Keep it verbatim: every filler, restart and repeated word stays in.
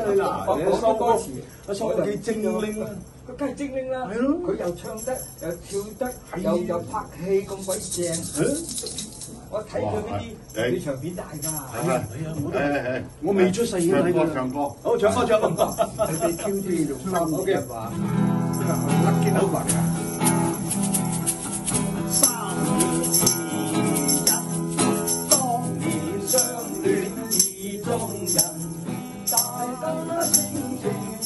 你嗱，我收嗰時，阿蘇幾精靈啊！ 佢梗係精靈啦， 係咯， 佢又唱得又跳得，又又拍戲咁鬼正。我睇佢呢啲劇場片大㗎。 係啊係啊，我都我未出世已經睇過。唱歌好，唱歌唱歌。你哋 Q D 用三二一話，甩肩好白㗎。三年前當年相戀意中人，大家性情。